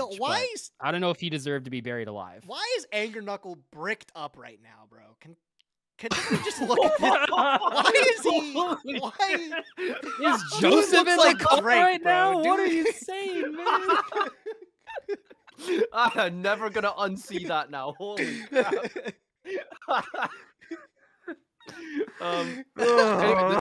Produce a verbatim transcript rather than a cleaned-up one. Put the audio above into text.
Now, why but is I don't know if he deserved to be buried alive. why is Anger Knuckle bricked up right now, bro? Can can we just look at this? Why is he? Why Is Dude Joseph looks in like the car Drake, right bro. now? What are Dude- you saying, man? I'm never gonna unsee that now. Holy crap. um, anyway,